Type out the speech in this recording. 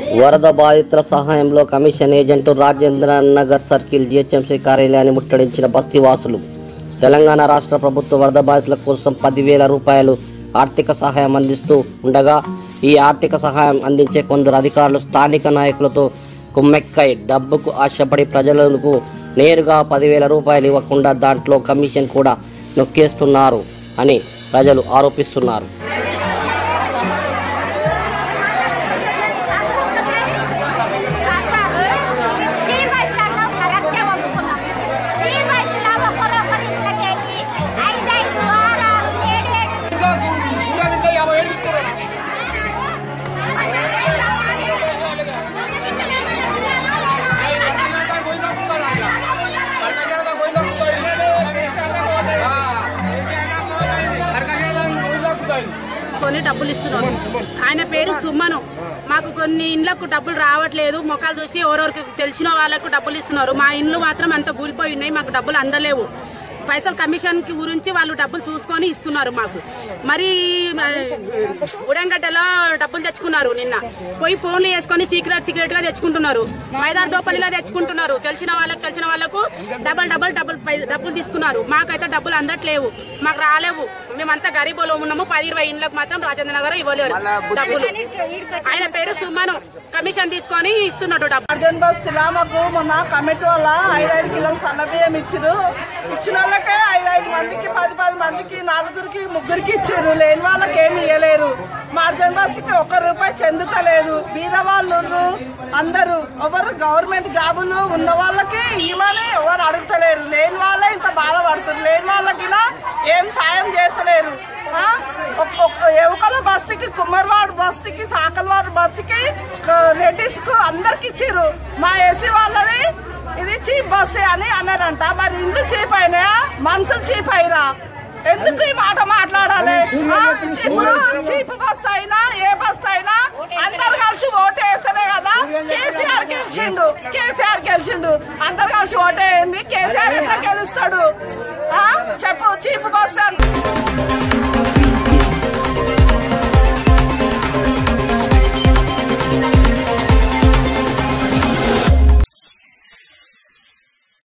వరద బాధితుల సహాయంలో కమిషన్ ఏజెంటు రనగర సర్కిల్ జీహెచ్ఎంసీ కార్యాలయాన్ని ముట్టడించిన బస్తీవాసులు. తెలంగాణ రాష్ట్ర ప్రభుత్వ వరద బాధితుల కోసం 10,000 రూపాయలు ఆర్థిక సహాయం అందిస్తూ ఉండగా ఈ ఆర్థిక సహాయం అందించే కొందరు అధికారులు స్థానిక నాయకులతో కుమ్మెక్కై డబ్బుకు ఆశపడి ప్రజలకు నేరుగా 10,000 రూపాయలు ఇవ్వకుండా దాంట్లో కమిషన్ కూడా నొక్కేస్తున్నారు అని ప్రజలు ఆరోపిస్తున్నారు. కొన్ని డబ్బులు ఇస్తున్నారు. ఆయన పేరు సుమను. మాకు కొన్ని ఇండ్లకు డబ్బులు రావట్లేదు. మొక్కలు చూసి ఎవరెవరికి తెలిసిన వాళ్ళకు డబ్బులు ఇస్తున్నారు. మా ఇండ్లు మాత్రం అంత కూలిపోయి ఉన్నాయి. మాకు డబ్బులు అందలేవు. పైసలు కమిషన్ కి గురించి వాళ్ళు డబ్బులు చూసుకొని ఇస్తున్నారు మాకు. మరి ఉడంగడ్డలో డబ్బులు తెచ్చుకున్నారు. నిన్న పోయి ఫోన్లు వేసుకొని సీక్రెట్ గా తెచ్చుకుంటున్నారు. మైదార్ దోపల్లిలో తెచ్చుకుంటున్నారు. తెలిసిన వాళ్ళకు డబ్బులు తీసుకున్నారు. మాకైతే డబ్బులు అందట్లేవు. మాకు రాలేవు. మేమంతా గరీబులో ఉన్నాము. 10-20 ఇండ్లకు మాత్రం రాజేంద్రనగర్ ఇవ్వలేరు డబ్బులు. ఆయన పేరు సుమను. కమిషన్ తీసుకొని ఇస్తున్నాడు డబ్బులు. మాకు మొన్న కమిటీ వల్ల 5 కిలోలు సన్నబియ్యం ఇచ్చారు. ఇచ్చిన వాళ్ళకే 5 మందికి 10 మందికి 4 3 ఇచ్చారు. లేని వాళ్ళకి ఏమి ఇవ్వలేరు. మార్జన్ బస్సుకి 1 రూపాయి చెందుతలేదు. బీద వాళ్ళు అందరూ ఎవరు గవర్నమెంట్ జాబులు ఉన్న వాళ్ళకి ఇవ్వని ఎవరు అడుగుతలేరు. లేని వాళ్ళే ఇంత బాధపడుతున్నారు. లేని వాళ్ళకి ఏం సాయం చేస్తలేరు. ఎవుకల బస్సుకి, కుమ్మరివాడు బస్సుకి, సాకల్వాడు బస్సుకి, లేడీస్ కు అందరికి ఇచ్చిర్రు. మా ఏసీ వాళ్ళది ఇది చీప్ బస్సే అని అన్నారంట. మరి ఇండ్లు చీప్ అయినాయా, మనుషులు చీప్ అయినా? ఎందుకు ఈ మాట మాట్లాడాలి? ఇప్పుడు చీప్ బస్ అయినా ఏ బస్ అయినా అందరు కలిసి ఓటు వేస్తేనే కదా. కేసీఆర్ గెలిచిండు. అందరు కలిసి ఓటు వేయండి. కేసీఆర్ ఎట్లా గెలుస్తాడు చెప్పు? Cheap bus